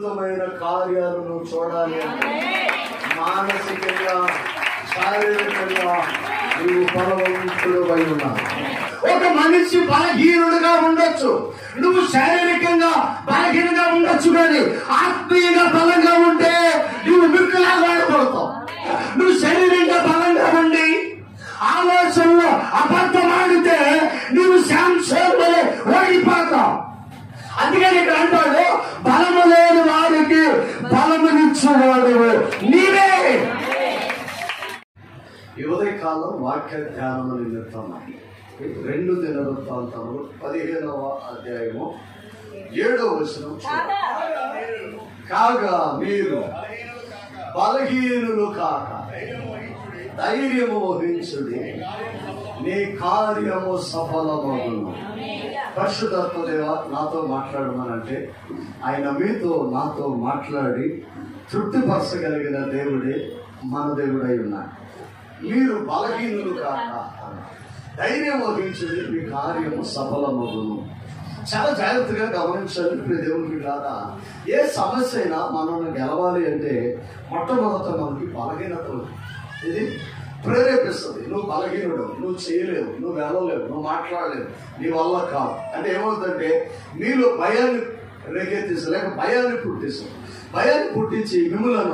అద్భుతమైన కార్యాలు నువ్వు చూడాలి అంటే మానసికంగా, శారీరకంగా నువ్వు బలవంతుడు అయి ఉన్నావు. ఒక మనిషి బలహీనుడుగా ఉండొచ్చు, నువ్వు శారీరకంగా బలహీనంగా ఉండొచ్చు, కానీ ఆత్మీయంగా బలంగా ఉంటే నువ్వు మిక్కులా వాడబడతావు. నువ్వు శరీరంగా బలంగా ఉండి ఆలోచనలో అబద్ధమాడితే నువ్వు శాంసోన్ ఓడిపోతావు. అందుకని ఇక్కడ అంటాడు, బలము లేని వారికి బలమునిచ్చేవాడు నీవే. ఈ ఉదయకాలం వాక్య ధ్యానం నిమిత్తం 2 దినవృత్తాంతములు 15వ అధ్యాయము 7వ వచనం. కాగా మీరు బలహీనులు కాక ధైర్యము వహించుడి, నీ కార్యము సఫలమగును. పరిశుద్ధాత్మ దేవ నాతో మాట్లాడమనంటే ఆయన మీతో నాతో మాట్లాడి తృప్తిపరచగలిగిన దేవుడే మన దేవుడై ఉన్నాడు. మీరు బలహీనులు కాక ధైర్యం వహించుడి, మీ కార్యము సఫలమగును. చాలా జాగ్రత్తగా గమనించాలి దేవునికి కాదా. ఏ సమస్య అయినా మనల్ని గెలవాలి అంటే మొట్టమొదట మనకి బలహీనత ఇది ప్రేరేపిస్తుంది. నువ్వు బలహీనుడు, నువ్వు చేయలేవు, నువ్వు వెళ్ళలేవు, నువ్వు మాట్లాడలేవు, నీ వల్ల కాదు అంటే ఏమవుతుందంటే నీలో భయాన్ని రేకెత్తిస్తూ లేక భయాన్ని పుట్టిస్తుంది. భయాన్ని పుట్టించి మిమ్మలను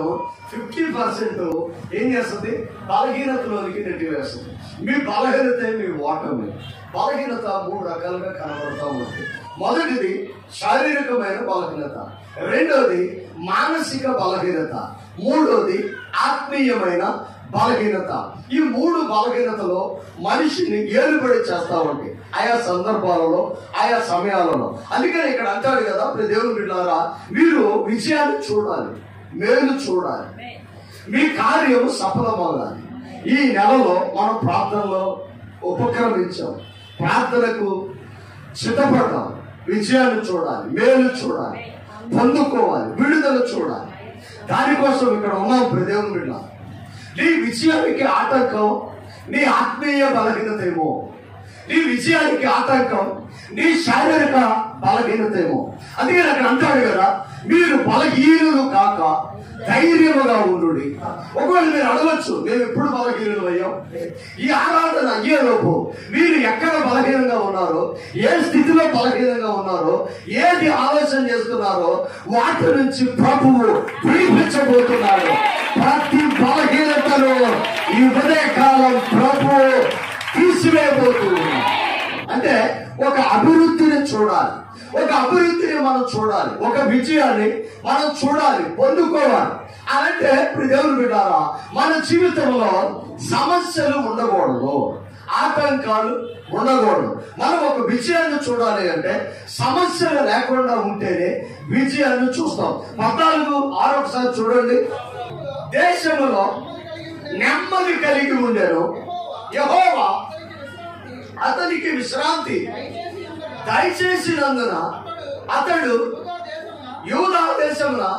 50% ఏం చేస్తుంది, బలహీనతలోనికి నెట్టివేస్తుంది. మీ బలహీనత మీ ఓటమి. బలహీనత 3 రకాలుగా కనబడుతూ ఉంటుంది. మొదటిది శారీరకమైన బలహీనత, రెండోది మానసిక బలహీనత, మూడోది ఆత్మీయమైన బలహీనత. ఈ 3 బలహీనతలో మనిషిని ఏలుబడి చేస్తా ఉంటాయి ఆయా సందర్భాలలో, ఆయా సమయాలలో. అందుకని ఇక్కడ అంటాడు కదా, దేవుని బిడ్డలారా మీరు విజయాన్ని చూడాలి, మేలు చూడాలి, మీ కార్యము సఫలమవ్వాలి. ఈ నెలలో మనం ప్రార్థనలో ఉపక్రమించాం, ప్రార్థనకు సిద్ధపడతాం. విజయాన్ని చూడాలి, మేలు చూడాలి, పొందుకోవాలి, విడుదల చూడాలి. దానికోసం ఇక్కడ ఉన్నాం దేవుని బిడ్డలారా. నీ విజయానికి ఆటంకం నీ ఆత్మీయ బలహీనత ఏమో, నీ విజయానికి ఆటంకం నీ శారీరక బలహీనత ఏమో. అందుకని అక్కడ అంటాడు కదా, మీరు బలహీనులు కాక ధైర్యముగా ఉండు. ఒకవేళ మీరు అడగచ్చు, మేము ఎప్పుడు బలహీనులు అయ్యాం? ఈ ఆరాధన అయ్యేలోపు మీరు ఎక్కడ బలహీనంగా ఉన్నారో, ఏ స్థితిలో బలహీనంగా ఉన్నారో, ఏది ఆలోచన చేస్తున్నారో వాటి నుంచి ప్రభువు విడిపించబోతున్నాడు. ప్రతి బలహీనతను ఈ ఉదయకాలం ప్రభువు తీసివేయబోతున్నాడు. అంటే ఒక అభివృద్ధిని చూడాలి, ఒక అభివృద్ధిని మనం చూడాలి, ఒక విజయాన్ని మనం చూడాలి, పొందుకోవాలి. అంటే ఇప్పుడు దేవుని బిడ్డారా, మన జీవితంలో సమస్యలు ఉండకూడదు, ఆటంకాలు ఉండకూడదు. మనం ఒక విజయాన్ని చూడాలి అంటే సమస్యలు లేకుండా ఉంటేనే విజయాన్ని చూస్తాం. 14:6 ఒకసారి చూడండి. దేశంలో నెమ్మది కలిగి ఉండెను, యెహోవా అతనికి విశ్రాంతి దయచేసినందున అతడు యూదా దేశంలో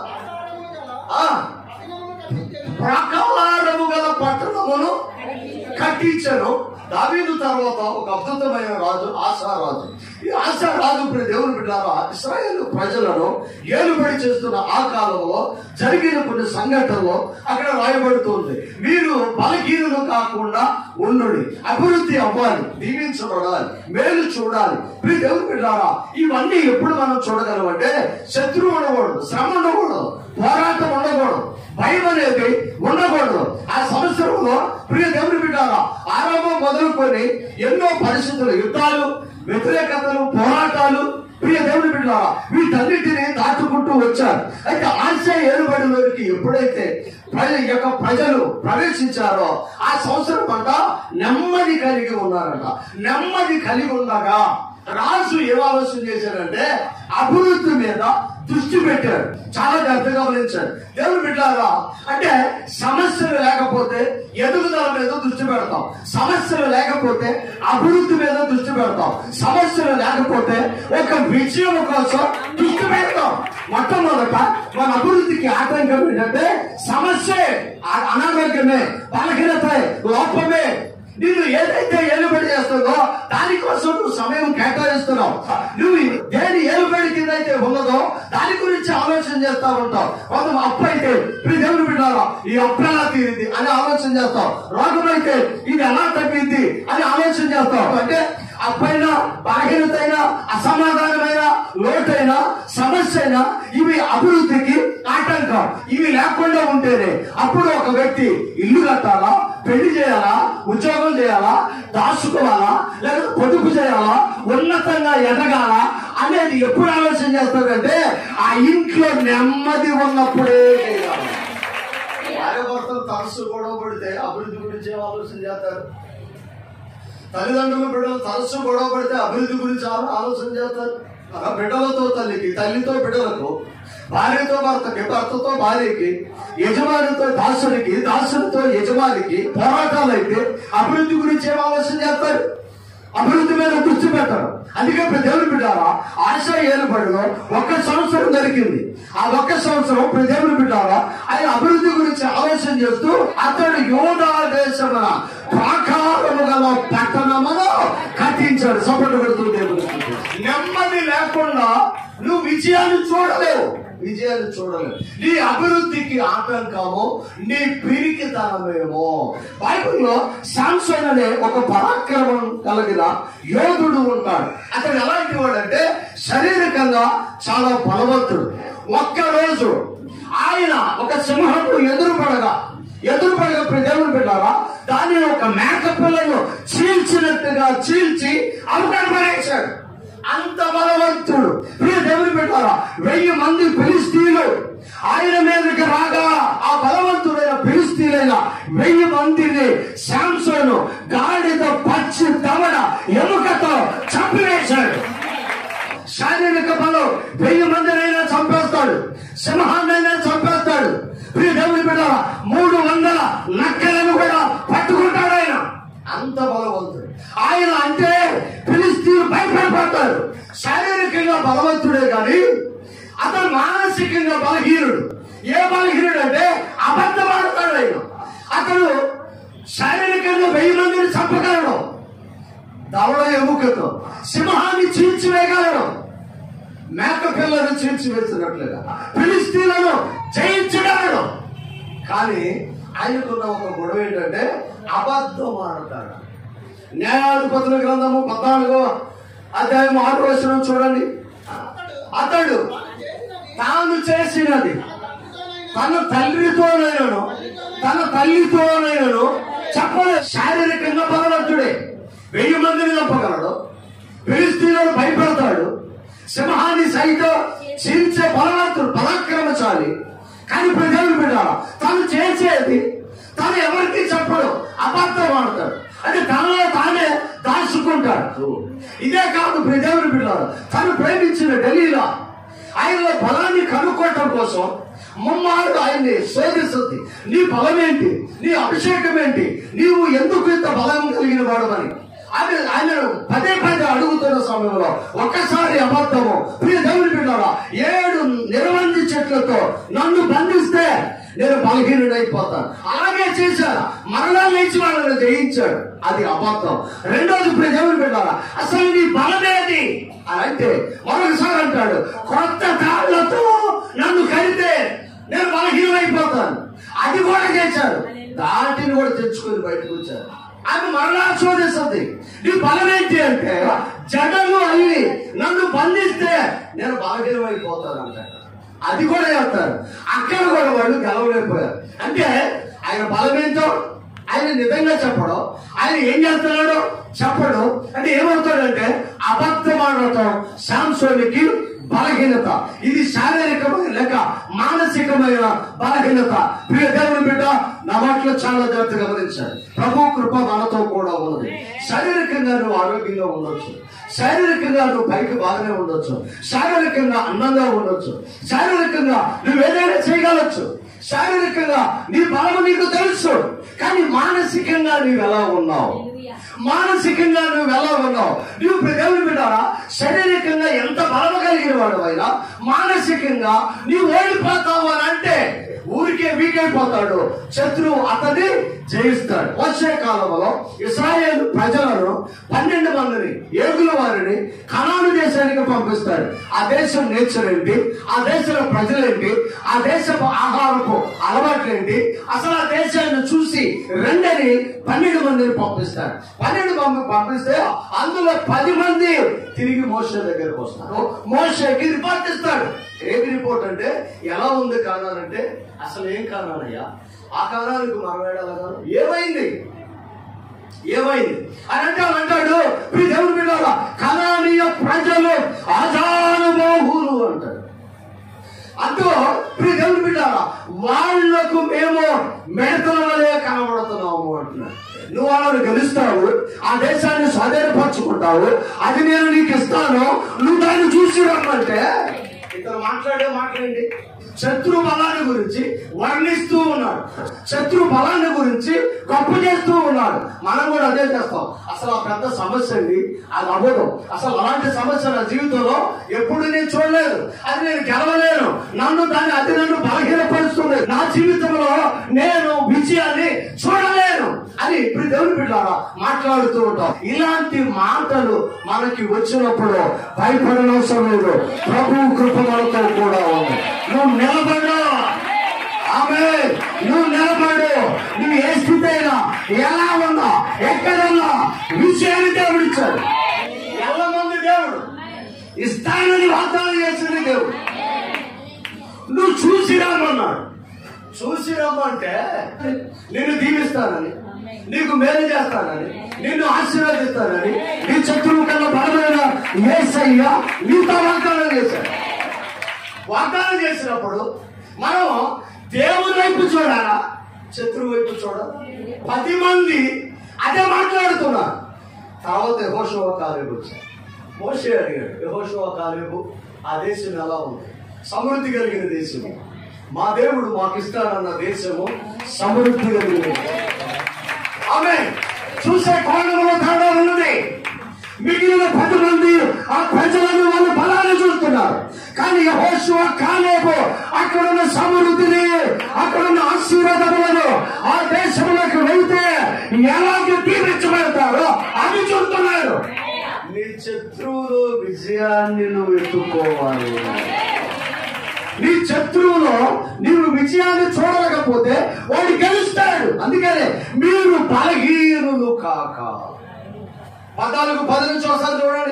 ప్రాకారము గల పట్టణమును కట్టించను. దావీదు తర్వాత ఒక అద్భుతమైన రాజు ఆసారాజు. ఈ ఆసారాజు దేవుని బిడ్డారా ఇశ్రాయేలు ప్రజలను ఏలుబడి చేస్తున్న ఆ కాలంలో జరిగిన కొన్ని సంఘటనలో అక్కడ రాయబడుతుంది, మీరు బలహీనులు కాకుండా ఉండుడి, అభివృద్ధి అవ్వాలి, దీవించబడాలి, మేలు చూడాలి. దేవుని బిడ్డారా ఇవన్నీ ఎప్పుడు మనం చూడగలం అంటే శత్రువు ఉండకూడదు, శ్రమ ఉండకూడదు, పోరాటం ఉండకూడదు, భయం అనేది ఉండకూడదు. ఆ సంవత్సరంలో దేవుని బిడ్డారా ఆరంభం మొదలుకొని ఎన్నో పరిస్థితులు, యుద్ధాలు, వ్యతిరేకతలు, పోరాటాలు దేవుని బిడ్డలారా వీటన్నిటిని దాటుకుంటూ వచ్చారు. అయితే ఆసియా ఏలుబడిలోకి ఎప్పుడైతే ప్రజలు ప్రవేశించారో ఆ సంవత్సరం అంట నెమ్మది కలిగి ఉన్నారంట. నెమ్మది కలిగి ఉండగా రాజు ఏం ఆలోచన చేశాడంటే అభివృద్ధి మీద దృష్టి పెట్టాడు. చాలా జాగ్రత్తగా గమనించాడు దేవుని బిడ్డలారా. అంటే సమస్యలు లేకపోతే ఎదుగుదల మీద దృష్టి పెడతాం, సమస్యలు లేకపోతే అభివృద్ధి మీద దృష్టి పెడతాం, సమస్యలు లేకపోతే ఒక విజయం కోసం దృష్టి పెడతాం. మొట్టమొదట మన అభివృద్ధికి ఆటంకం ఏంటంటే సమస్యే, అనారోగ్యమే, బలహీనత, లోపమే. నేను ఏదైతే ఏలుబడి చేస్తుందో దానికోసం నువ్వు సమయం కేటాయిస్తున్నావు. నువ్వు దేని ఏలుబడి కింద ఏదైతే ఉన్నదో దాని గురించి ఆలోచన చేస్తా ఉంటాం. కొంత అప్పు అయితే ఇప్పుడు దేవుని బిడ్డారా ఈ అప్పు ఎలా తీరింది అని ఆలోచన చేస్తాం. రోగమైతే ఇది ఎలా తగ్గింది అని ఆలోచన చేస్తాం. అంటే అప్పైన బలహీనతైన అసమాధానమైన లోటైన సమస్య అయినా ఇవి అభివృద్ధికి ఆటంకం. ఇవి లేకుండా ఉంటేనే అప్పుడు ఒక వ్యక్తి ఇల్లు కట్టాలా, పెళ్లి చేయాలా, ఉద్యోగం చేయాలా, దాచుకోవాలా, లేదా పొదుపు చేయాలా, ఉన్నతంగా ఎదగాల అనేది ఎప్పుడు ఆలోచన చేస్తాడంటే ఆ ఇంట్లో నెమ్మది ఉన్నప్పుడే చేయాలి. భార్యాభర్తలు తరచు గొడవ పడితే అభివృద్ధి గురించి ఆలోచన చేస్తారు. తల్లిదండ్రులు బిడ్డలు తరచు గొడవ పడితే అభివృద్ధి గురించి ఆలోచన చేస్తారు. బిడ్డలతో తల్లికి, తల్లితో బిడ్డలకు, భార్యతో భర్తకి, భర్తతో భార్యకి, యజమానితో దాసునికి, దాసునితో యజమానికి పోరాటాలు అయితే అభివృద్ధి గురించి ఏం ఆలోచన చేస్తారు? అభివృద్ధి మీద దృష్టి పెట్టరు. అందుకే దేవుని బిడ్డారా ఆశా ఏలుబడిలో 1 సంవత్సరం దొరికింది. ఆ 1 సంవత్సరం దేవుని బిడ్డారా ఆయన అభివృద్ధి గురించి ఆలోచన చేస్తూ అతడు యూదా దేశమున ప్రాకారము గల పట్టణమును కట్టించాడు. సపోర్ట్ పెడుతూ దేవుని నెమ్మది లేకుండా నువ్వు విజయాన్ని చూడలేవు. నీ అభివృద్ధికి ఆటంకము నీ పిరికితనమేమో. బైబిల్లో శాంసన్ అనే ఒక పరాక్రమం కలిగిన యోధుడు ఉంటాడు. అతడు ఎలాంటి వాడంటే శారీరకంగా చాలా బలవంతుడు. ఒక్కరోజు ఆయన ఒక సింహము ఎదురుపడగా దేవుని పెట్టారా దానిని ఒక మేక పిల్లను చీల్చినట్టుగా చీల్చి అవకాశం పడేశాడు. అంత బలవంతుడు. దేవుని పెట్టారా 1000 మంది ఫిలిష్తీయులు ఆయన మీదకి రాగా ఆ బలవంతుడైన ఫిలిష్తీయులైన 1000 మందిని శాంసను గాడిద పచ్చి దవడ ఎముకతో చంపివేశాడు. శారీరక బలం 1000 మందినైనా చంపేస్తాడు, సింహాన్నైనా చంపేస్తాడు. దేవుని పెట్టారా 300 నక్కలను కూడా పట్టుకుంటాడు ఆయన. అంత బలవంతుడు ఆయన. అంటే ఫిలిష్తీయులు భయపడిపోతారు. శారీరకంగా బలవంతుడే కానీ అతను మానసికంగా బలహీనుడు. ఏ బలహీనుడు అంటే అబద్ధమాడతాడు ఆయన. అతను శారీరకంగా 1000 మందిని చంపగలడు, దవడ ఎముకతో సింహాన్ని చీల్చివేయగలడు, మేక పిల్లను చీల్చివేసినట్లుగా ఫిలిష్తీయులను జయించగలడు. కానీ ఆయనకున్న ఒక గొడవ ఏంటంటే అబద్ధం ఆడతాడు. న్యాయాధిపతుల గ్రంథము 14వ అధ్యాయం 6వ వచనం చూడండి. అతడు తాను చేసినది తన తల్లితోనైనను చెప్పలేదు. శారీరకంగా బలవంతుడే, 1000 మందిని చంపగలడు, ఫిలిష్తీయులను భయపడతాడు, సింహాన్ని సైతం చీల్చే బలవంతుడు, పరాక్రమశాలి. కానీ ప్రజలు బిడ్డారా తను చేసేది తను ఎవరికి చెప్పడు, అబద్ధం ఆడతాడు. అంటే తనలో తానే దాచుకుంటాడు. ఇదే కాదు ప్రజలు బిడ్డారా తను ప్రేమించిన డెలీలా ఆయనలో బలాన్ని కనుక్కోవటం కోసం ముమ్మారు ఆయన్ని శోధిస్తుంది. నీ బలం ఏంటి, నీ అభిషేకం ఏంటి, నీవు ఎందుకు ఇంత బలం కలిగిన వాడు అని ఆయన పదే అడుగుతున్న సమయంలో ఒక్కసారి అబద్ధము. ప్రియ దేవుని బిడ్డలారా 7 నిరవంజి చెట్లతో నన్ను బంధిస్తే నేను బలహీనుడైపోతాను. అలాగే చేశాడు, మరలా లేచి వాళ్ళని జయించాడు. అది అబద్ధం. రెండోది ప్రియ దేవుని బిడ్డలారా అసలు నీ బలమేది అని అంటే మరొకసారి అంటాడు కొత్త తాళ్లతో నన్ను కడితే నేను బలహీనమైపోతాను. అది కూడా చేశాడు. దాటిని కూడా తెచ్చుకొని బయటకు వచ్చాడు. అది మరలా శోధిస్తుంది. నీ బలం ఏంటి అంటే జడలు అల్లి నన్ను బంధిస్తే నేను బలహీనమైపోతాను అంటాడు. అది కూడా చేస్తారు. అక్కడ కూడా వాళ్ళు గెలవలేకపోయారు. అంటే ఆయన బలమేంటో ఆయన నిజంగా చెప్పడం, ఆయన ఏం చేస్తున్నాడో చెప్పడం. అంటే ఏమవుతాడంటే అబద్ధం ఆడటం శాంసోనికి బలహీనత. ఇది శారీరకమైన లేక మానసికమైన బలహీనత. ప్రియ దేవుని బిడ్డ నా మాటలో చాలా జాగ్రత్తగా గమనించాలి. ప్రభు కృప మనతో కూడా ఉన్నది. శారీరకంగా నువ్వు ఆరోగ్యంగా ఉండొచ్చు, శారీరకంగా నువ్వు పైకి బాగానే ఉండొచ్చు, శారీరకంగా అందంగా ఉండొచ్చు, శారీరకంగా నువ్వు ఏదైనా చేయగలచ్చు, శారీరకంగా నీ బలము నీకు తెలుసు. కానీ మానసికంగా నువ్వు ఎలా ఉన్నావు, నువ్వు దేవుని బిడ్డారా శారీరకంగా ఎంత బలము కలిగిన వాడు అయినా మానసికంగా నీవు ఓడిపోతావు అని అంటే ఊరికే వీకైపోతాడు, శత్రువు అతన్ని జయిస్తాడు. వచ్చే కాలంలో ఇశ్రాయేలు ప్రజలను 12 మందిని ఏగుల వారిని కనాను దేశానికి పంపిస్తాడు. ఆ దేశం నేచర్ ఏంటి, ఆ దేశంలో ప్రజలేంటి, ఆ దేశపు ఆహారపు అలవాట్లేంటి, అసలు ఆ దేశాన్ని చూసి రెండని 12 మందిని పంపిస్తాడు. 12 మంది పంపిస్తే అందులో 10 మంది తిరిగి మోషే దగ్గరకు వస్తారు. మోషేకి రిపోర్ట్ ఇస్తాడు. ఏమి రిపోర్ట్ అంటే, ఎలా ఉంది కానాన్ అంటే, అసలు ఏం కానానయ్యా, ఆ కానానికి మనవేడాలను ఏమైంది అని అంటే అంటాడు, దేవుని బిడ్డలారా, కనానీయ ప్రజలు అజానుబాహులు అంటాడు. అంటూ దేవుని బిడ్డలారా, వాళ్లకు మేము మెడతల వలె కనబడుతున్నాము అంటున్నాడు. నువ్వు వాళ్ళని గెలుస్తావు, ఆ దేశాన్ని స్వాధీనపరచుకుంటావు, అది నేను నీకు ఇస్తాను, నువ్వు దాన్ని చూసి రమ్మంటే ఇతను మాట్లాడే మాట్లాడండి. శత్రు బలాన్ని గురించి వర్ణిస్తూ ఉన్నాడు, శత్రు బలాన్ని గురించి గొప్ప చేస్తూ ఉన్నాడు. మనం కూడా అదే చేస్తాం. అసలు ఆ పెద్ద సమస్య అండి, అది అవ్వదు. అసలు అలాంటి సమస్య నా జీవితంలో ఎప్పుడు నేను చూడలేదు, అది నేను గెలవలేను, అది నన్ను బలహీనపరుస్తుంది, నా జీవితంలో నేను విజయాన్ని చూడలేను అని ఇప్పుడు దేవుని బిడ్డలారా మాట్లాడుతూ ఉంటాం. ఇలాంటి మాటలు మనకి వచ్చినప్పుడు భయపడనవసరం లేదు. ప్రభు కృప మనతో కూడా ఉంది. నువ్వు నిలబడు, ఆమేన్. నువ్వు నిలబడు. నువ్వు ఏ స్థితి అయినా, ఎలా ఉన్నా, ఎక్కడున్నా విజయాన్ని దేవుడు ఇచ్చాడు. ఎంతమంది దేవుడు ఇస్తానని వాగ్దానం చేసింది దేవుడు. నువ్వు చూసి రమ్మన్నాడు. చూసి రమ్మంటే నిన్ను దీవిస్తానని, నీకు మేలు చేస్తానని, నిన్ను ఆశీర్వదిస్తానని, నీ శత్రువు కన్నా బలమైన యేసయ్య నీతో వాగ్దానం చేశాడు. వాగ్దానం చేసినప్పుడు మనం దేవుని వైపు చూడాలా, శత్రువు వైపు చూడాలా? 10 మంది అదే మాట్లాడుతున్నారు. తర్వాత యెహోషువ కాలేబు వచ్చాడు. మోషే అడిగాడు, యెహోషువ కాలేబు, ఆ దేశం ఎలా ఉంది? సమృద్ధి కలిగిన దేశము, మా దేవుడు మాకు ఇస్తాడన్న దేశము సమృద్ధి కలిగిన. ఆమేన్. చూసే కోణంలో తేడా ఉన్నది. మిగిలిన 10 మంది ఆ ప్రజలను వాళ్ళ బలాన్ని చూస్తున్నారు, కానీ యెహోషువ కాలేబు అక్కడున్న సమృద్ధిని, అక్కడున్న ఆశీర్వాదములను, ఆ దేశంలోకి వెళ్తే ఎలాగ దీవించబడతారో అది చూస్తున్నారు. నీ శత్రువులో విజయాన్ని నువ్వు ఎత్తుకోవాలి. నీ శత్రువులో నీవు విజయాన్ని చూడలేకపోతే వాడు గెలుస్తాడు. అందుకనే మీరు బలహీనులు కాక. 14-10 ఒకసారి చూడండి.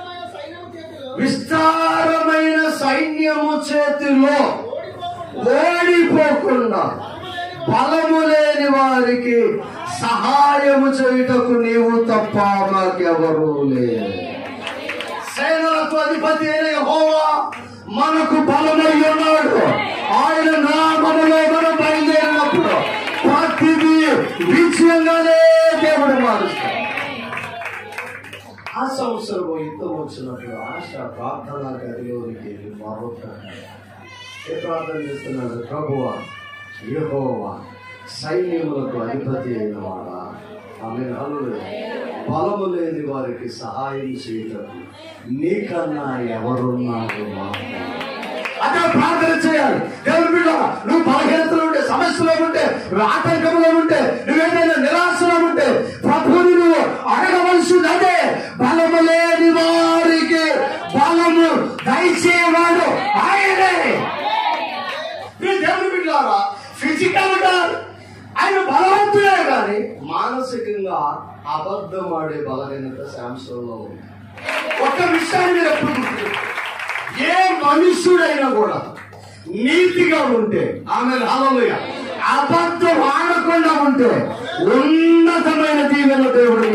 విస్తారమైన సైన్యము చేతిలో ఓడిపోకుండా బలము లేని వారికి సహాయము చేయుటకు నీవు తప్ప మాకెవరూ లేదు. సేనలకు అధిపతి అయిన యెహోవా మనకు బలమై ఉన్నాడు. ఆయన నామములో మనం బయలుదేరినప్పుడు ప్రతిదీ విజయంగానే దేవుడు మారుస్తాడు. ఆ సంవత్సరం యుద్ధం వచ్చినప్పుడు ఆశ ప్రార్థన గదిలోనికి వెళ్ళి మరొక ఏ ప్రార్థన చేస్తున్నాడు? ప్రభువా, యెహోవా సైన్యములకు అధిపతి అయిన వాడా, ఆమె బలము లేని వారికి సహాయం చేయటం నీకన్నా ఎవరున్నారు? అదే ప్రార్థన చేయాలి. దేవుని బిడ్డ, నువ్వు బలహీనతలో ఉంటే, సమస్యలో ఉంటే, ఆటంకంలో ఉంటే, నువ్వేదైనా నిరాశలో ఉంటే ప్రభువుని నువ్వు అడగవలసింది అదే. బలము లేని వారికి బలము దయచేవాడు ఆయనే. దేవుని బిడ్డలారా, ఫిజికల్ గా ఆయన బలవంతుడే కానీ మానసికంగా అబద్ధం ఆడే బలహీనత శాంసంలో ఉంది. ఒక విషయాన్ని మీరు ఎప్పుడు గుర్తుపెట్టుకోండి. ఏ మనుష్యుడైనా కూడా నీతిగా ఉంటే, ఆమె హల్లెలూయా, అబద్ధం ఆడకుండా ఉంటే ఉన్నతమైన దీవెన దేవుడు.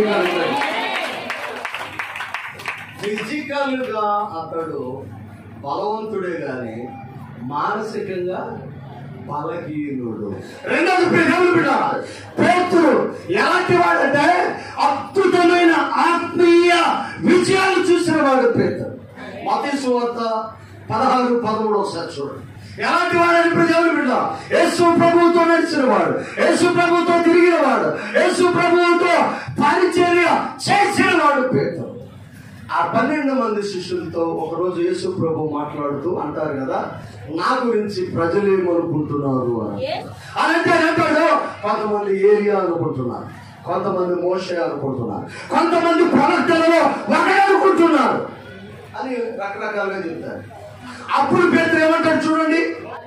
ఫిజికల్ గా అతడు బలవంతుడే గాని మానసికంగా బలహీనుడు. రెండోది దేవుని బిడ్డ పేతురు ఎలాంటి వాడంటే అద్భుతమైన ఆత్మీయ విజయాలు చూసిన వాడు పేతురు. మత్తయి సువార్త 16-13 ఒకసారి చూడండి. ఎలాంటి వాడని దేవుని బిడ్డ? యేసు ప్రభువుతో నడిచిన వాడు, యేసు ప్రభువుతో తిరిగిన వాడు, యేసు ప్రభువుతో పరిచర్య చేసిన వాడు పేతురు. ఆ 12 మంది శిష్యులతో ఒకరోజు యేసు ప్రభు మాట్లాడుతూ అంటారు కదా, నా గురించి ప్రజలు ఏమనుకుంటున్నారు అని అంటాడు. కొంతమంది ఏలియా అనుకుంటున్నారు, కొంతమంది మోషే అనుకుంటున్నారు, కొంతమంది ప్రవక్తలలో ఒకడే అనుకుంటున్నారు అని రకరకాలుగా చెప్తారు. అప్పుడు పేతురు ఏమంటాడు చూడండి,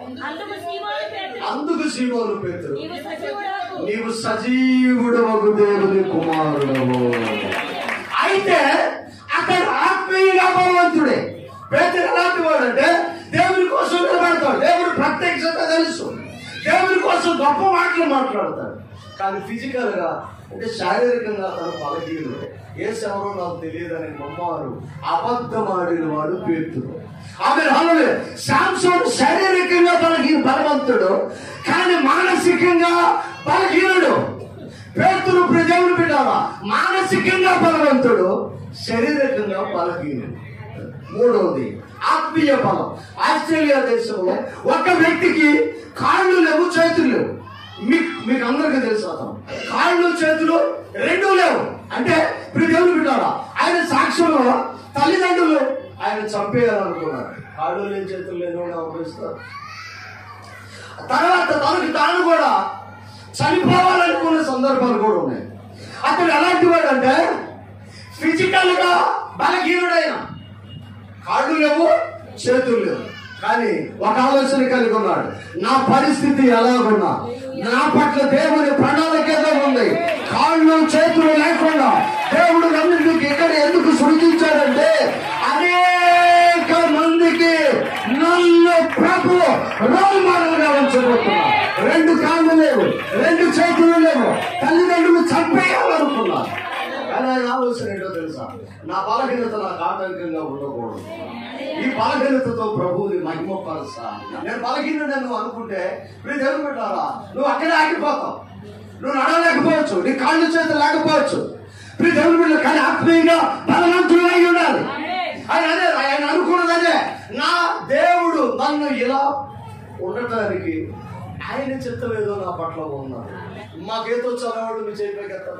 అందుకు సీమోను పేతురు, నీవు సజీవుడవగు దేవుని కుమారుడవు. అయితే అతడు ఆత్మీయంగా బలవంతుడే. పేతురు ఎలాంటి వాడు అంటే దేవుని కోసం నిలబడతాడు, దేవుడు ప్రత్యక్షత తెలుసు, దేవుని కోసం గొప్ప మాటలు మాట్లాడతాడు. కానీ ఫిజికల్ గా అంటే శారీరకంగా తను బలహీనుడే. ఏసెవరో నాకు తెలియదని నమ్మారు అబద్ధమాడిన వాడు పేతురు. ఆమె శాంసోను శారీరకంగా బలవంతుడు, కానీ మానసికంగా బలహీనుడు. పేతురు దేవుని బిడ్డలారా మానసికంగా బలవంతుడు, శారీరకంగా బలహీనుడు. మూడవది ఆత్మీయ బలం. ఆస్ట్రేలియా దేశంలో ఒక వ్యక్తికి కాళ్ళు లేవు, చేతులు లేవు. మీకు అందరికీ తెలుసు, అతను కాళ్ళు చేతులు రెండూ లేవు. అంటే ఇప్పుడు దేవుని బిడ్డారా ఆయన సాక్ష్యంలో తల్లిదండ్రులు ఆయన చంపేయాలనుకున్నారు. కాళ్ళు లేని చేతులు లేని అవసరిస్తారు. తర్వాత తనకి తాను కూడా చనిపోవాలనుకునే సందర్భాలు కూడా ఉన్నాయి. అతడు ఎలాంటి వాడు అంటే ఫిజికల్ గా బలహీనుడైన, కాళ్ళు లేవు, చేతులు లేవు, కానీ ఒక ఆలోచన కలిగి ఉన్నాడు. నా పరిస్థితి ఎలాగున్నా నా పట్ల దేవుని ప్రణాళిక ఏదో ఉంది. కాళ్ళు చేతులు లేకుండా దేవుడు నన్ను ఇక్కడ ఎందుకు సృజించాడంటే అనేక మందికి నన్ను ప్రభు రోల్ మోడల్ గా ఉంచబోతున్నా. రెండు కాళ్ళు లేవు, రెండు చేతులు లేవు, తల్లిదండ్రులు చంపేయాలనుకున్నారు. కానీ ఆయన ఆలోచన ఏంటో తెలుసా, నా బలహీనత నాకు ఆటంకంగా ఉండకూడదు, ఈ బలహీనతతో ప్రభువుని మహిమపరచా. నేను బలహీనుడని నువ్వు అనుకుంటే మీరు దేవుని పెట్టారా, నువ్వు అక్కడే ఆగిపోతావు. నువ్వు నడవలేకపోవచ్చు, నీ కాళ్ళు చేతులు లేకపోవచ్చు. మీరు దేవుని బిడ్డలు కానీ ఆత్మీయంగా బలవంతులు అయి ఉండాలి. ఆయన అనుకున్నదనే నా దేవుడు నన్ను ఇలా ఉండటానికి ఆయన చిత్తం ఏదో నా పట్ల ఉన్నాడు. మాకేతో చదవాడు మీ చేయబోయేస్తారు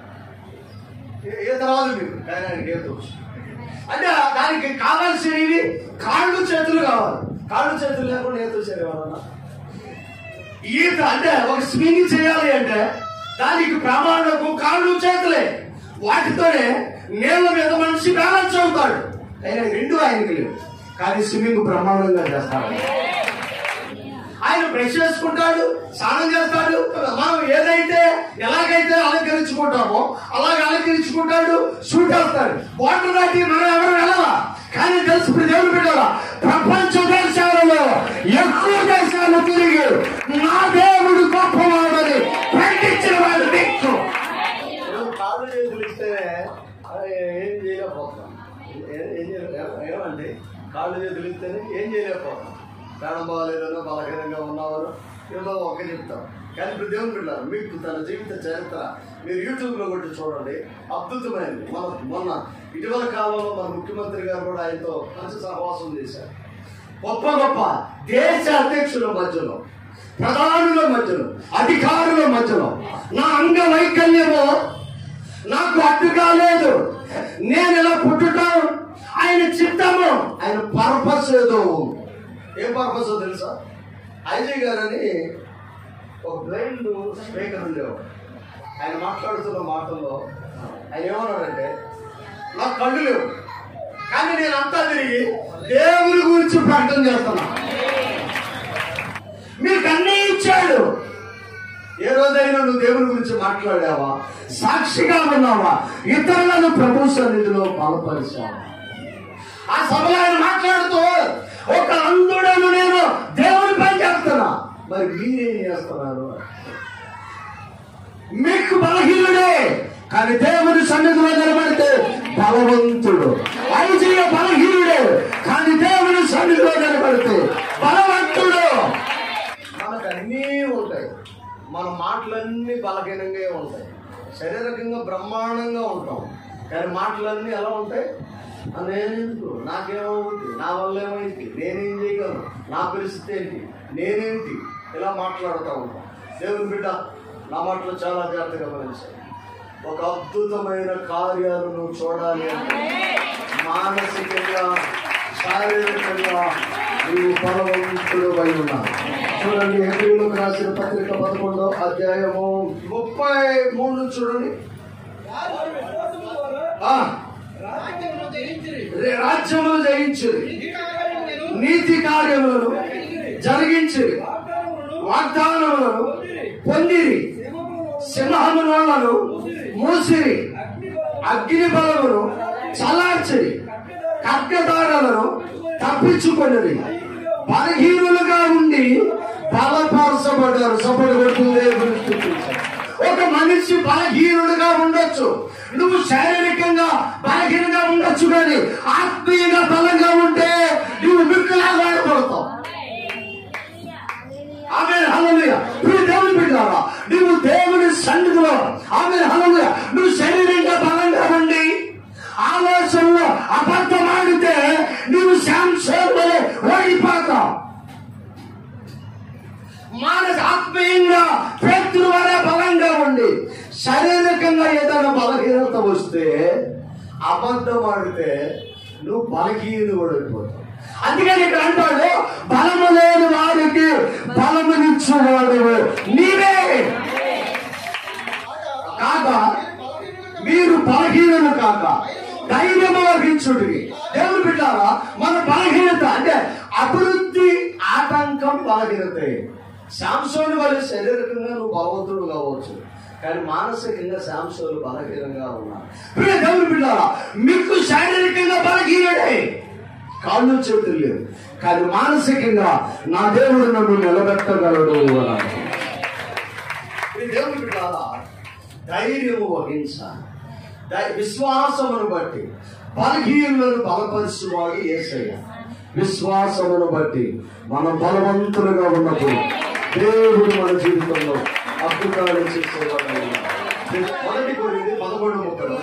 ఏ తర్వాత మీకు, కానీ ఆయనకి ఏదో అంటే దానికి కావాల్సినవి కాళ్ళు చేతులు కావాలి. కాళ్ళు చేతులు లేకుండా ఏదో చేయాలన్నా ఈత అంటే ఒక స్విమ్మింగ్ చేయాలి అంటే దానికి ప్రమాణకు కాళ్ళు చేతులే. వాటితోనే నేల మీద మనిషి బ్యాలెన్స్ అవుతాడు. ఆయన రెండు ఆయనకి లేవు, కానీ స్విమ్మింగ్ బ్రహ్మాండంగా చేస్తాడు. ఆయన బ్రష్ చేసుకుంటాడు, స్నానం చేస్తాడు. మనం ఏదైతే ఎలాగైతే అలంకరించుకుంటామో అలాగే అలంకరించుకుంటాడు, షూట్ అవుతాడు. వాటర్ దాటి మనం ఎవరు వెళ్ళాలా, కానీ తెలుసు దేవుడు బిడ్డలా ప్రపంచ దేశాలలో ఎక్కువ దేశాలు తిరిగి నా దేవుడు గొప్పవాడని ప్రకటించిన వాడు దిక్కు. కాళ్ళు చేతులు ఇస్తేనే ఏం చేయలేకపోతున్నాం. ఏమండి కాళ్ళు చేతులు ఇస్తేనే ఏం చేయలేకపోతున్నాం. ప్రాణం బాగాలేదనో బలహీనంగా ఉన్నవారు ఏదో ఒక్క చెప్తాం. కానీ ఇప్పుడు దేవుని బిడ్డలారా మీకు తన జీవిత చరిత్ర మీరు యూట్యూబ్లో కొట్టి చూడండి, అద్భుతమైనది. మొన్న ఇటీవల కాలంలో మన ముఖ్యమంత్రి గారు కూడా ఆయనతో మంచి సహవాసం చేశారు. గొప్ప గొప్ప దేశ అధ్యక్షుల మధ్యలో, ప్రధానుల మధ్యలో, అధికారుల మధ్యలో నా అంగవైకల్యము నాకు అడ్డు కాలేదు, నేను ఇలా పుట్టడం ఆయన చిత్తము, ఆయన పర్పస్ ఏదో. ఏం పర్పస్ తెలుసా, అజయ్ గారు అని ఒక బ్లైండ్ స్పీకర్ ఉండేవాడు. ఆయన మాట్లాడుతున్న మాటల్లో ఆయన ఏమన్నాడంటే నాకు కళ్ళు లేవు, కానీ నేను అంతా తిరిగి దేవుని గురించి ప్రకటన చేస్తున్నా. మీకు అన్నీ ఇచ్చాడు. ఏ రోజైనా నువ్వు దేవుని గురించి మాట్లాడావా, సాక్షిగా ఉన్నావా, ఇతరులను ప్రభు సన్నిధిలో బలపరిచావా? ఆ సభలో ఆయన మాట్లాడుతూ ఒక అంధుడను నేను దేవుని పని చేస్తున్నా, మరి మీరేం చేస్తున్నారు? మీకు బలహీనుడే, కానీ దేవుని సన్నిధిలో నిలబడితే బలవంతుడు. ఐజయ బలహీనుడే, కానీ దేవుని సన్నిధిలో నిలబడితే బలవంతుడు. మనకు అన్నీ ఉంటాయి, మన మాటలన్నీ బలహీనంగా ఉంటాయి. శారీరకంగా బ్రహ్మాండంగా ఉంటాం, కానీ మాటలన్నీ ఎలా ఉంటాయి? నేనెందుకు, నాకేమవుతుంది, నా వల్ల ఏమైంది, నేనేం చేయగలను, నా పరిస్థితి ఏంటి, నేనేంటి, ఇలా మాట్లాడుతూ ఉంటాం. దేవుని బిడ్డ నా మాటలు చాలా జాగ్రత్తగా గమనించాలి. ఒక అద్భుతమైన కార్యాలను చూడాలి. మానసికంగా, శారీరకంగా నీవు బలవంతుడు అయి ఉన్నావు. చూడండి, హెబ్రీయులకు రాసిన పత్రిక 11వ అధ్యాయము 33 చూడండి. రాజ్యములు జయించి నీతి కార్యములను జరిగించి వాగ్దానములను పొందిరి, సింహములను మూసిరి, అగ్ని బలమును చలార్చిరి, ఖడ్గదారులను తప్పించుకొనిరి, బలహీనులుగా ఉండి బలపరచబడ్డారు. సపోర్ట్ కొడుతుందే. ఒక మనిషి బలహీనుడుగా ఉండొచ్చు, నువ్వు శారీరకంగా బలహీనంగా ఉండొచ్చు, కానీ ఆత్మీయంగా బలంగా ఉంటే నువ్వు మిక్కులాగా ఆడబడతావు. ఆమేన్, హల్లెలూయా. దేవుని బిడ్డలారా, నువ్వు దేవుని సన్నిధిలో, ఆమేన్, హల్లెలూయా, నువ్వు శరీరంగా బలంగా ఉండి ఆలోచనలో అబద్ధమాడితే నువ్వు శాంసోనులో ఓడిపోతావు. మానసిక ఆత్మీయంగా పేతురు వలె బలంగా ఉండి శారీరకంగా ఏదైనా బలహీనత వస్తే, అబద్ధం ఆడితే నువ్వు బలహీనుడైపోతావు. అందుకని ఇక్కడ అంటాడు, బలము లేని వారికి బలమునిచ్చేవాడు నీవే కాక మీరు బలహీనులు కాక ధైర్యము వహించుడి. దేవుని బిడ్డలారా, మన బలహీనత అంటే అభివృద్ధి ఆటంకం బలహీనతే. శాంసోను వల్ల శారీరకంగా నువ్వు బలవంతుడు కావచ్చు, కానీ మానసికంగా శాంసోను బలహీనంగా ఉన్నాడు. దేవుని బిడ్డలారా, మీకు శారీరకంగా బలహీనుడే, కాళ్ళు చేతులు లేవు, కానీ మానసికంగా నా దేవుడు నన్ను నిలబెట్టగలడు అన్నాడు. దేవుని బిడ్డలారా, ధైర్యము వహించాలి. విశ్వాసమును బట్టి బలహీనులను బలపరుచువాడు యేసయ్య. విశ్వాసమును బట్టి మనం బలవంతులుగా ఉన్నప్పుడు దేవుడు మన జీవితంలో అద్భుతాలు చేసేవాడు. మొదటి కొరింథీ 11:30.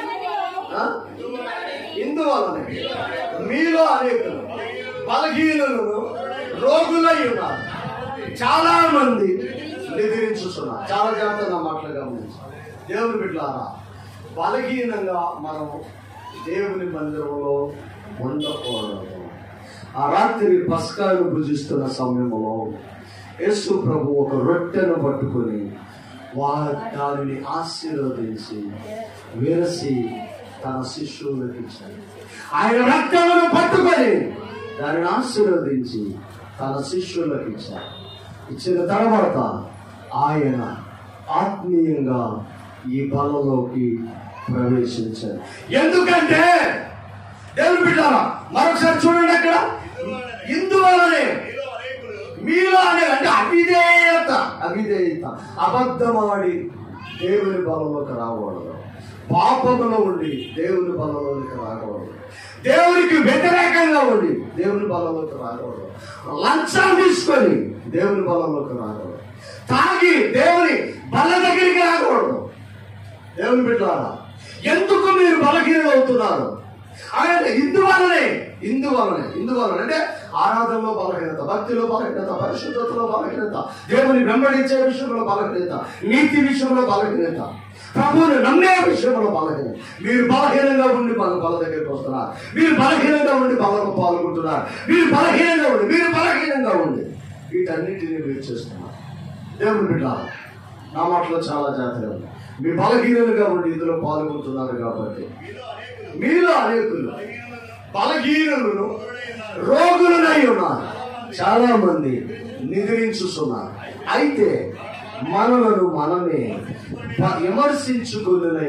ఇందువలనే మీలో అనేకులు బలహీనులను రోగులై ఉన్నారు, చాలా మంది నిద్రించుతున్నారు. చాలా జాగ్రత్తగా మాటలు గమనించాలి. దేవుని బిడ్డలారా, బలహీనంగా మనం దేవుని మందిరంలో ఉండకూడదు. ఆ రాత్రి పస్కాను భుజిస్తున్న సమయంలో యేసు ప్రభు ఒక రొట్టెను పట్టుకొని దానిని ఆశీర్వదించి విరసి తన శిష్యులకు ఇచ్చాడు. ఆయన రక్తమును పట్టుకొని దానిని ఆశీర్వదించి తన శిష్యులకు ఇచ్చాడు. ఇచ్చిన తర్వాత ఆయన ఆత్మీయంగా ఈ బలలోకి ప్రవేశించారు. ఎందుకంటే దేవుని బిడ్డలారా, మరొకసారి చూడండి, అక్కడ ఇందువలనే మీలో అనే అంటే అవిధేయత అబద్ధమాడి దేవుని బలంలోకి రాకూడదు, పాపములో ఉండి దేవుని బలంలోకి రాకూడదు, దేవునికి వ్యతిరేకంగా ఉండి దేవుని బలంలోకి రాకూడదు, లంచం తీసుకొని దేవుని బలంలోకి రాకూడదు, తాగి దేవుని బల దగ్గరికి రాకూడదు. దేవుని బిడ్డలారా, ఎందుకు మీరు బలహీనం అవుతున్నారు అంటే ఇందువలనే అంటే ఆరాధనలో బలహీనత, భక్తిలో బలహీనత, పరిశుద్ధతలో బలహీనత, దేవుని వెంబడించే విషయంలో బలహీనత, నీతి విషయంలో బలహీనత, ప్రభువుని నమ్మే విషయంలో బలహీనత. మీరు బలహీనంగా ఉండి బల దగ్గరికి వస్తున్నారు, మీరు బలహీనంగా ఉండి బలకు పాల్గొంటున్నారు, మీరు బలహీనంగా ఉండి వీటన్నిటిని మీరు చేస్తున్నారు. దేవుని బిడ్డలారా, నా మాటలో చాలా జాగ్రత్తగా ఉంది. మీ బలహీనులుగా ఉండి ఇందులో పాల్గొంటున్నారు కాబట్టి మీలో అనేకులు బలహీనులను రోగులనై ఉన్నారు, చాలా మంది నిద్రించుతున్నారు. అయితే మనలను మనమే విమర్శించుకుని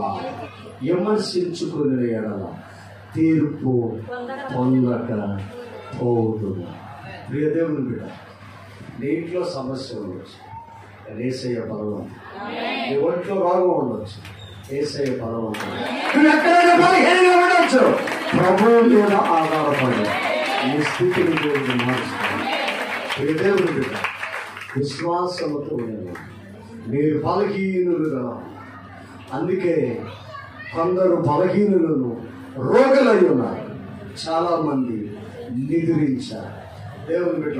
ఎడల తీర్పు పొందక పోతున్నా. ప్రియ దేవుని బిడ్డ, నీ ఇంట్లో సమస్య ఉండొచ్చు, యేసయ్య బలం. నీ ఒంట్లో రోగం ఉండొచ్చు, యేసయ్య బలం. నువ్వు ఎక్కడైనా బలహీనంగా ఉండొచ్చు, ప్రభువు మీద ఆధారపడి నీ స్థితిని దేవుడు మార్చుతాడు. ప్రియ దేవుని బిడ్డ, విశ్వాసంతో ఉండదు. మీరు బలహీనులుగా, అందుకే కొందరు బలహీనులను రోగులై ఉన్నారు, చాలా మంది నిద్రించారు. దేవుని బిడ్డ,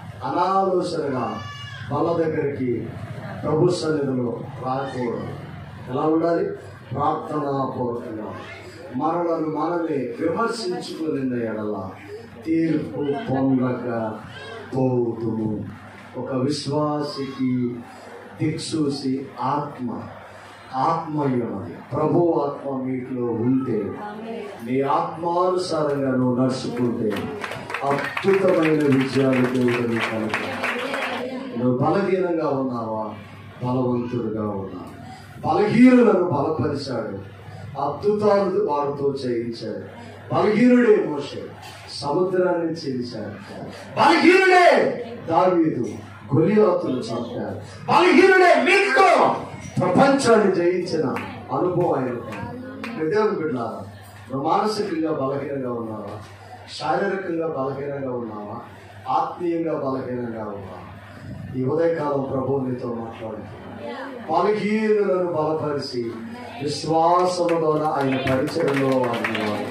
అనాలోచనగా బల దగ్గరికి ప్రభు సన్నిధిలో రాకూడదు. ఎలా ఉండాలి? ప్రార్థనాపూర్వకంగా. మనలను మనమే విమర్శించుకున్న ఎడల తీర్పు పొందక పోతుము. ఒక విశ్వాసికి దిక్సూసి ఆత్మయున్నది. ప్రభు ఆత్మ మీలో ఉంటే, నీ ఆత్మానుసారంగా నువ్వు నడుచుకుంటే అద్భుతమైన విజయాలు దేవుడు నీకు కలుగుతాయి. నువ్వు బలహీనంగా ఉన్నావా? బలవంతుడుగా ఉన్నావు. బలహీనులను బలపరిచాడు, అద్భుతాలు వారితో చేయించాడు. బలహీనుడే మోషే సముద్రాన్ని చేశాడు. బలహీనుడే దావీదు గొలియాతును చంపాడు. బలహీనుడే మీకు ప్రపంచాన్ని జయించిన అనుభవం ఆయన. దేవుని బిడ్డలారా, నువ్వు మానసికంగా బలహీనంగా ఉన్నావా? శారీరకంగా బలహీనంగా ఉన్నావా? ఆత్మీయంగా బలహీనంగా ఉన్నావా? ఈ ఉదయకాలం ప్రభువు నీతో మాట్లాడుతున్నాడు. బలహీనులను బలపరిచి విశ్వాసము ద్వారా ఆయన పరిచయంలో వాడినవాడు.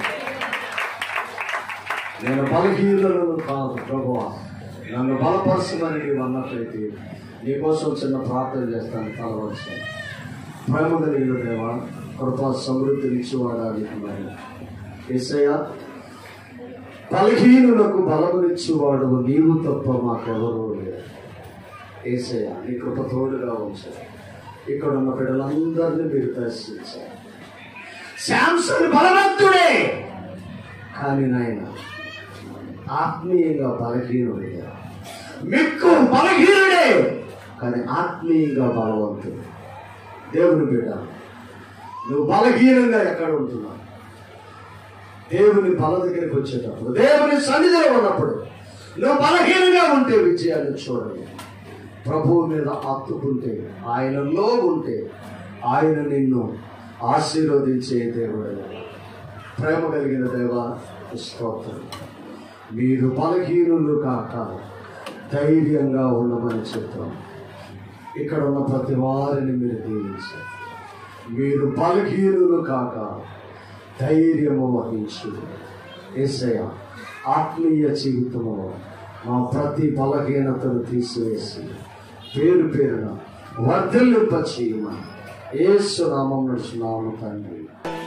నేను బలహీనులను కాదు ప్రభువా, నన్ను బలపరచమని నీవు అన్నట్లయితే నీకోసం చిన్న ప్రార్థన చేస్తాను. కలవచ్చు. ప్రేమ కలిగిన దేవా, కృపా సమృద్ధినిచ్చేవాడానికి మరి యేసయ్యా, బలహీనులకు బలమునిచ్చేవాడు నీవు తప్ప మాకెవరూ లేదు. యేసయ్యా, నీ కృప తోడుగా ఉంచారు. ఇక్కడ ఉన్న బిడ్డలందరినీ మీరు దర్శించారు. శాంసన్ బలవంతుడే, కానీ నాయన ఆత్మీయంగా బలహీనుడే. మిక్కు బలహీనుడే, కానీ ఆత్మీయంగా బలవంతుడు. దేవుని బిడ్డ, నువ్వు బలహీనంగా ఎక్కడ ఉంటున్నావు? దేవుని బల దగ్గరికి వచ్చేటప్పుడు, దేవుని సన్నిధిలో ఉన్నప్పుడు నువ్వు బలహీనంగా ఉంటే విజయాన్ని చూడండి. ప్రభువు మీద హత్తుకుంటే, ఆయనలో ఉంటే ఆయన నిన్ను ఆశీర్వదించే దేవుడు. ప్రేమ కలిగిన దేవా, స్తోత్రం. మీరు బలహీనులు కాక ధైర్యంగా ఉండమని చెప్తాం. ఇక్కడ ఉన్న ప్రతి వారిని మీరు దీవించారు. మీరు బలహీనులు కాక ధైర్యము వహించు. యేసయ్య, ఆత్మీయ జీవితంలో మా ప్రతి బలహీనతను తీసివేసి పేరు పేరున వర్ధిల్లింప చేయమని యేసు నామమున నడుచున్నాము తండ్రి.